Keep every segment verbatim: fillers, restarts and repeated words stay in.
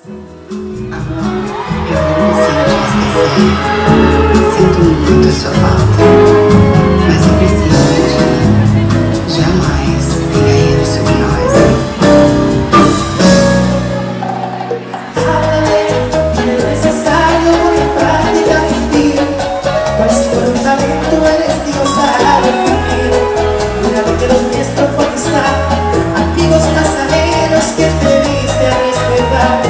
Sinto muito a sua falta, mas eu preciso de ti. Jamais tenha erro sobre nós. Háblame, es necesario una práctica gentil, pues por un talento eres diosa al definir. Júrame que lo nuestro puede estar, amigos pasajeros que te diste a respetar.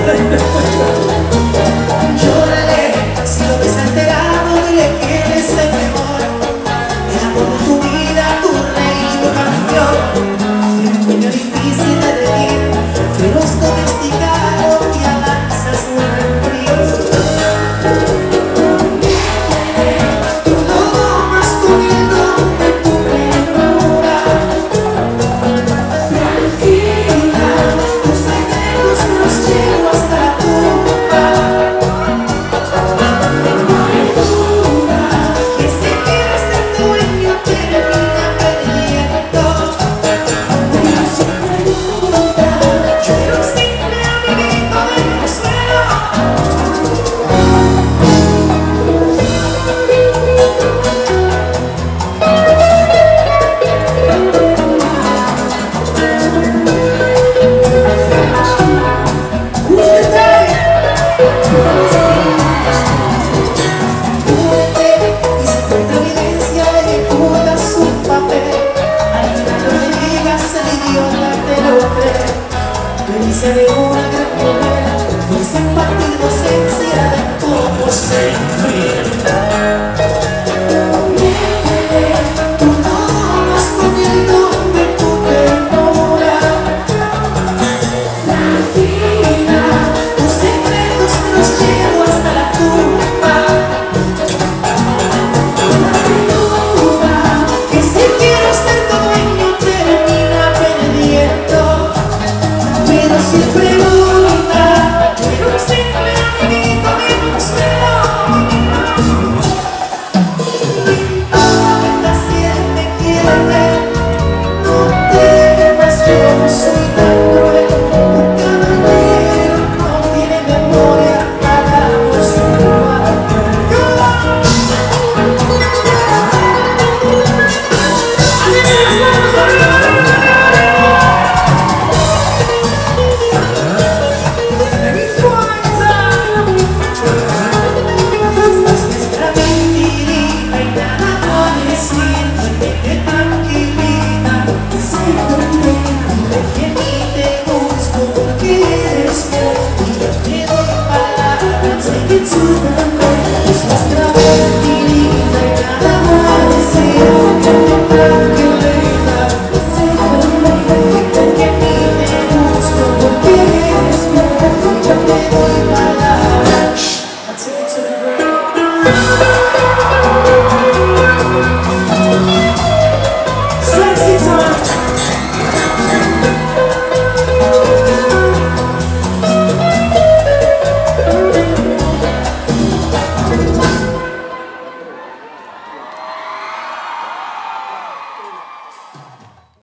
Llórale, si lo ves enterado, dile que eres el mejor. El amor de tu vida, tu rey, tu campeón. El dueño difícil de reír, feroz domesticado y avanzas muy frío. Tú no tomas comiendo de tu ternura. Tranquila, tus secretos los llevo hasta la tumba. Que si quieres ser dueño termina perdiendo. Pero siempre duda, yo era un simple amiguito del consuelo. Who's the day? Y si tu evidencia ejecuta su papel, al final no le digas el idiota te lo cree. Pericia de una gran novela, pues en partir docencia de cómo se enfrenta. Tú no vas comiendo de tu ternura. Tranquila, tus secretos me los llevo hasta la tumba. Que si quiero ser tu dueño termina perdiendo. Pero siempre duda, yo era un simple amiguito de consuelo. Importa si él me quiere ver, no temas, yo no soy tan cruel. Un caballero no tiene memoria, hagamos un nuestra mentirita y nada puede decir, vete tranquilita, sé conmigo, que ni te busco porque eres fiel, y yo te doy palabras, take it to the grave. Es nuestra mentirita y nada puede decir, vete tranquilita, sé conmigo, que ni te busco porque eres fiel, y yo te doy palabras, take it to the grave.